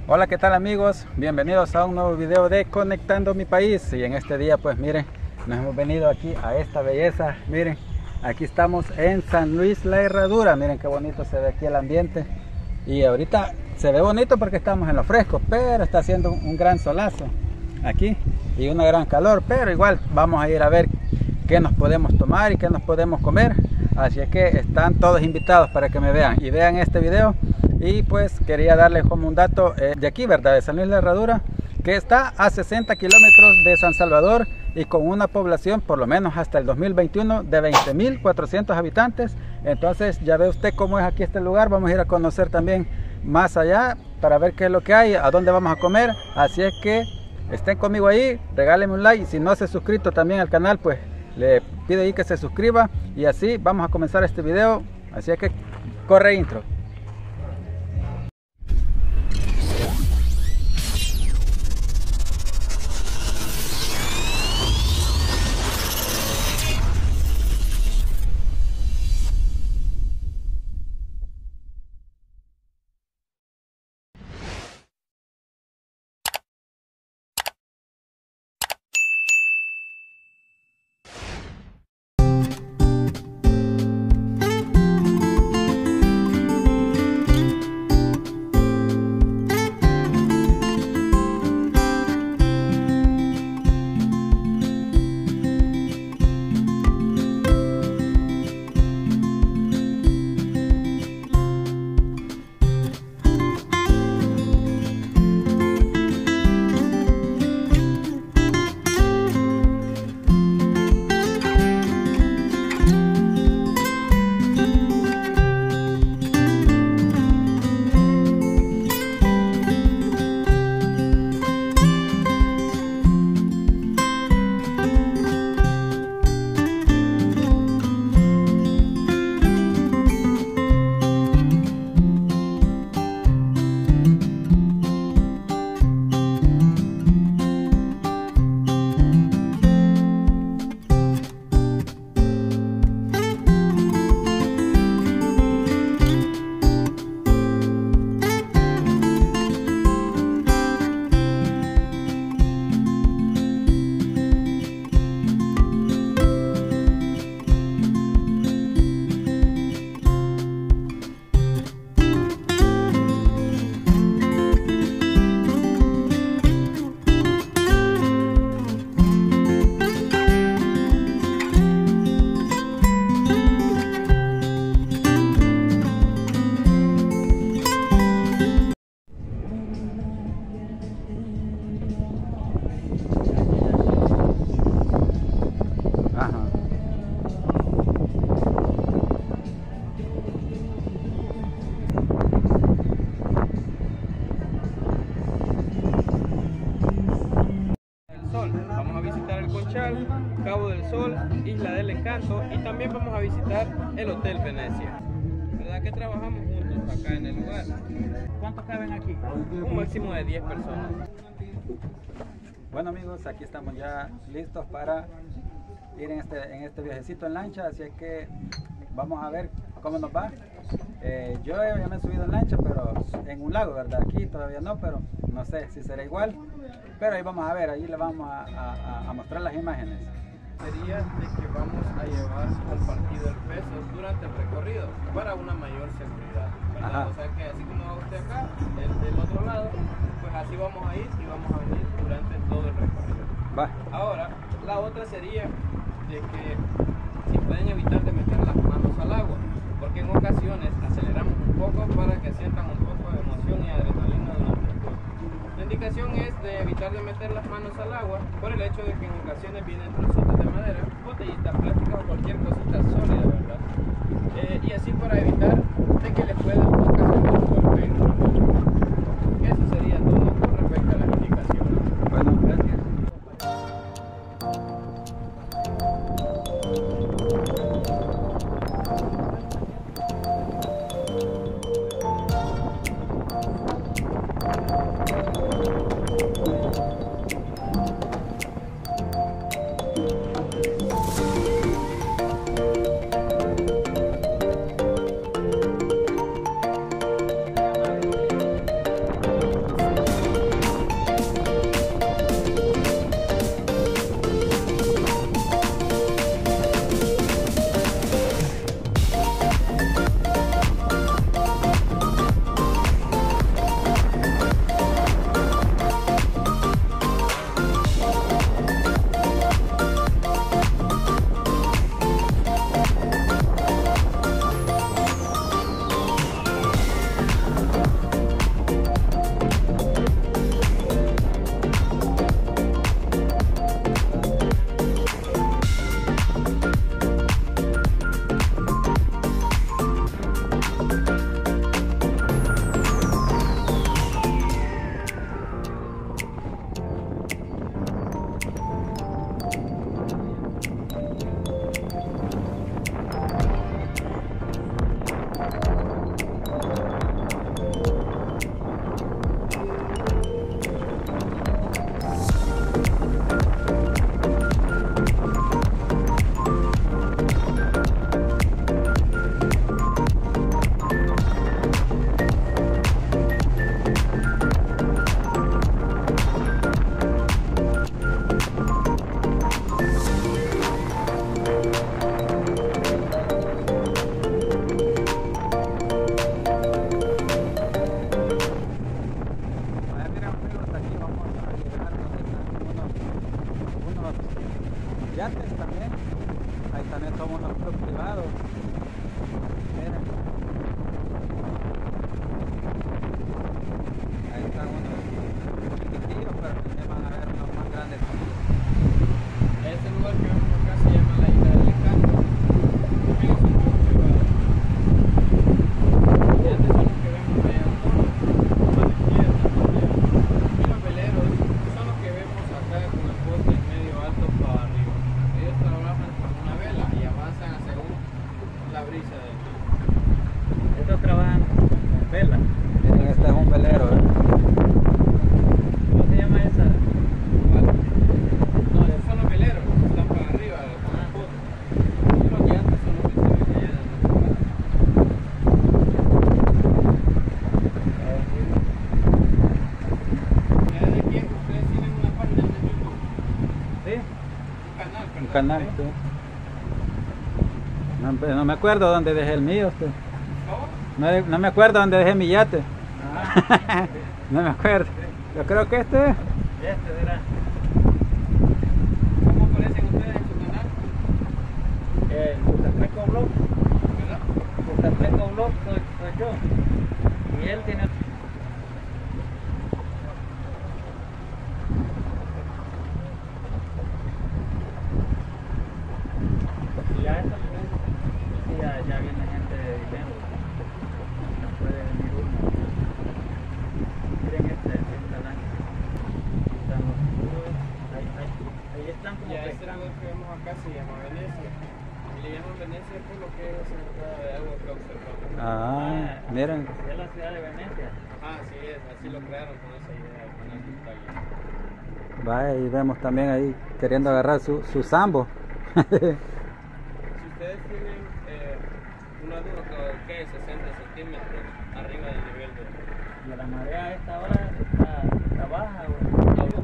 Hola, ¿qué tal amigos? Bienvenidos a un nuevo video de Conectando Mi País. Y en este día pues miren, nos hemos venido aquí a esta belleza. Miren, aquí estamos en San Luis La Herradura. Miren qué bonito se ve aquí el ambiente. Y ahorita se ve bonito porque estamos en lo fresco, pero está haciendo un gran solazo aquí y una gran calor. Pero igual vamos a ir a ver qué nos podemos tomar y qué nos podemos comer. Así es que están todos invitados para que me vean y vean este video. Y pues quería darles como un dato de aquí, ¿verdad? De San Luis La Herradura, que está a 60 kilómetros de San Salvador y con una población por lo menos hasta el 2021 de 20.400 habitantes. Entonces ya ve usted cómo es aquí este lugar. Vamos a ir a conocer también más allá para ver qué es lo que hay, a dónde vamos a comer. Así es que estén conmigo ahí, regálenme un like y si no se ha suscrito también al canal, pues le pido ahí que se suscriba. Y así vamos a comenzar este video. Así es que corre intro. Vamos a visitar el Conchal, Cabo del Sol, Isla del Encanto y también vamos a visitar el Hotel Venecia. ¿Verdad que trabajamos juntos acá en el lugar? ¿Cuántos caben aquí? Un máximo de 10 personas. Bueno amigos, aquí estamos ya listos para ir en este viajecito en lancha, así es que vamos a ver cómo nos va. Yo ya me he subido en lancha, pero en un lago, ¿verdad? Aquí todavía no, pero no sé si será igual. Pero ahí vamos a ver, ahí le vamos a mostrar las imágenes. Sería de que vamos a llevar compartido el peso durante el recorrido para una mayor seguridad, ¿verdad? O sea que así como va usted acá, del otro lado, pues así vamos a ir y vamos a venir durante todo el recorrido. Va. Ahora, la otra sería de que si pueden evitar de meter las manos al agua, porque en ocasiones aceleramos un poco para que sientan un poco de emoción y adrenalina durante el vuelo. La indicación es de evitar de meter las manos al agua por el hecho de que en ocasiones vienen trocitos de madera, botellitas plásticas o cualquier cosita sólida, ¿verdad? Y así para evitar de que les pueda ocasionar un golpe. Eso sería todo con respecto a las indicaciones. Bueno, gracias. canal. Sí. No me acuerdo dónde dejé el mío. Sí. No me acuerdo dónde dejé mi yate. Ah, No me acuerdo. Yo creo que este es. este será. ¿Cómo aparecen ustedes en su canal? Gustatreco Blog. ¿Verdad? Gustatreco Blog soy yo. Y él tiene... Y ya esta sí, ya viene gente viviendo. Puede venir uno. Miren este canal. Están los tubos. Ahí están como Ya este pescando. lugar que vemos acá se llama Venecia. Y le llaman Venecia por lo que es esa entrada de agua que observamos. Miren. Es la ciudad de Venecia. Ah, así es, así lo crearon con esa idea de poner su calle. Vaya, y vemos también ahí queriendo agarrar su sambo. Si ustedes tienen una duda que es 60 centímetros arriba del nivel del Y la marea a esta hora está baja. ¿O?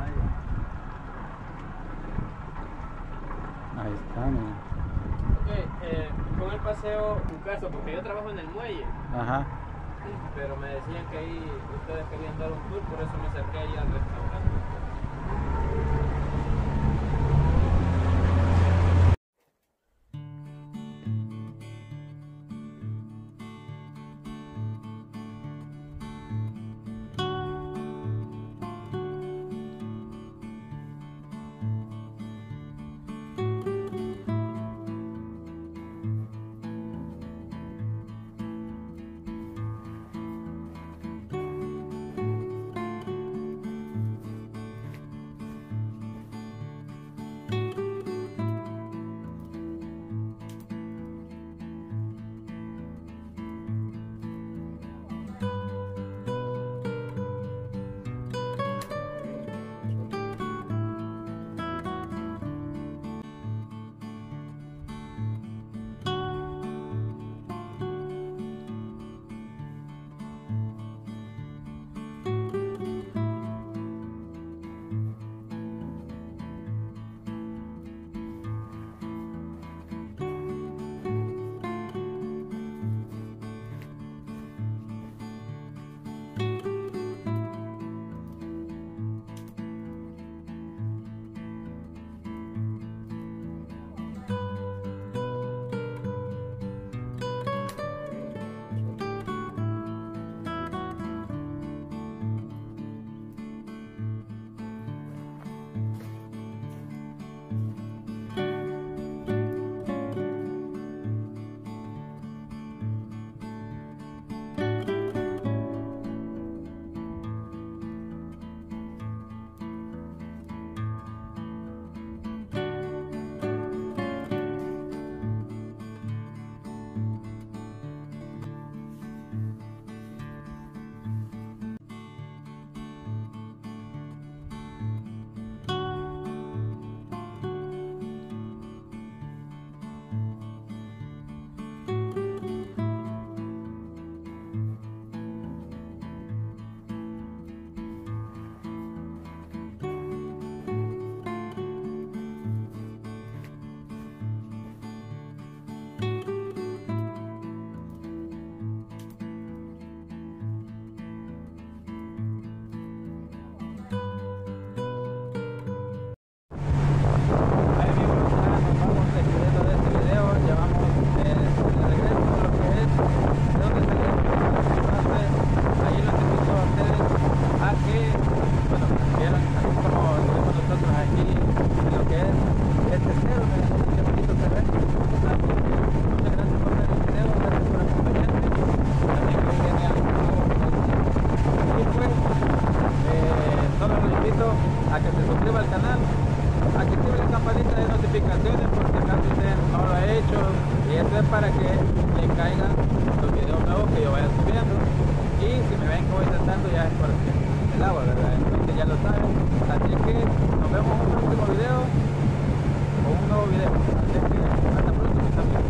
Ahí está, miren. Ok, con el paseo, un caso, porque yo trabajo en el muelle, Ajá. pero me decían que ahí ustedes querían dar un tour, por eso me acerqué ahí al restaurante. notificaciones porque acaso usted no lo ha hecho, y esto es para que le caigan los videos nuevos que yo vaya subiendo. Y si me ven que voy saltando ya es porque el agua, ¿verdad? Entonces ya lo saben. Así que nos vemos en un próximo video o un nuevo video. Así que hasta pronto, mis amigos.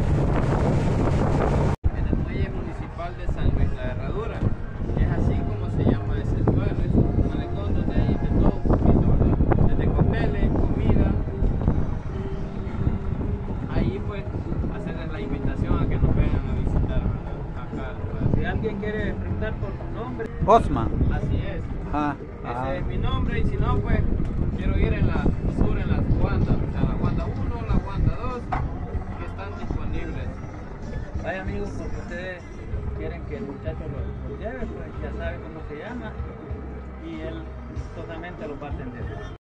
En el muelle municipal de San Luis La Herradura. Es así como se llama ese lugar. Es un malecón donde hay de todo un poquito, ¿verdad? Desde cócteles, comida, Osman. Así es. Ajá. Ese es mi nombre, y si no, pues quiero ir en la sur, en las Wandas, o sea, la Wanda 1, la Wanda 2, que están disponibles. Vaya amigos, porque ustedes quieren que el muchacho los lleve, pues ya sabe cómo se llama y él totalmente los va a atender.